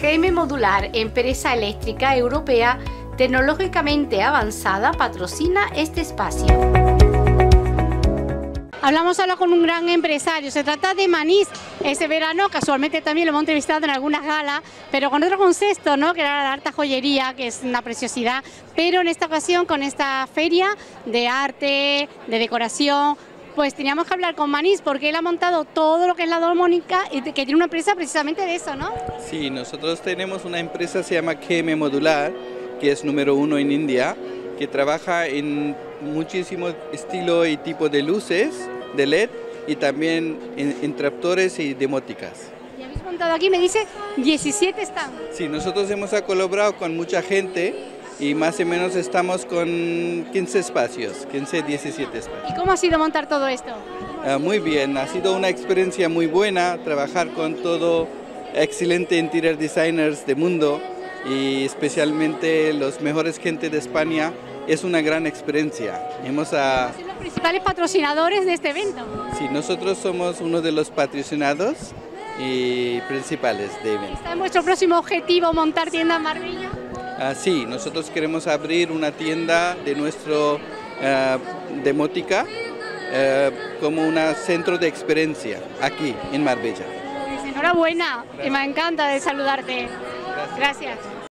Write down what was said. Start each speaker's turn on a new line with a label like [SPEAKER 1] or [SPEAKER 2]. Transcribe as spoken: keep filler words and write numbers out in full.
[SPEAKER 1] G M Modular, empresa eléctrica europea tecnológicamente avanzada, patrocina este espacio.
[SPEAKER 2] Hablamos ahora con un gran empresario, se trata de Manís. Ese verano casualmente también lo hemos entrevistado en algunas galas, pero con otro concepto, ¿no?, que era la alta joyería, que es una preciosidad, pero en esta ocasión con esta feria de arte, de decoración, pues teníamos que hablar con Manís porque él ha montado todo lo que es la domótica y que tiene una empresa precisamente de eso, ¿no?
[SPEAKER 3] Sí, nosotros tenemos una empresa, se llama G M Modular, que es número uno en India, que trabaja en muchísimo estilo y tipo de luces de L E D y también en interruptores y demóticas.
[SPEAKER 2] Y habéis montado aquí, me dice, diecisiete stands.
[SPEAKER 3] Sí, nosotros hemos colaborado con mucha gente y más o menos estamos con quince espacios, quince, diecisiete espacios.
[SPEAKER 2] ¿Y cómo ha sido montar todo esto?
[SPEAKER 3] Uh, muy bien, ha sido una experiencia muy buena trabajar con todo excelente interior designers del mundo y especialmente los mejores gente de España. Es una gran experiencia. Hemos a...
[SPEAKER 2] ¿Son los principales patrocinadores de este evento?
[SPEAKER 3] Sí, nosotros somos uno de los patrocinados y principales de evento.
[SPEAKER 2] ¿Está en vuestro próximo objetivo montar tienda en Marbella?
[SPEAKER 3] Ah, sí, nosotros queremos abrir una tienda de nuestro uh, demótica uh, como un centro de experiencia aquí en Marbella.
[SPEAKER 2] Pues enhorabuena, me encanta de saludarte.
[SPEAKER 3] Gracias.
[SPEAKER 2] Gracias.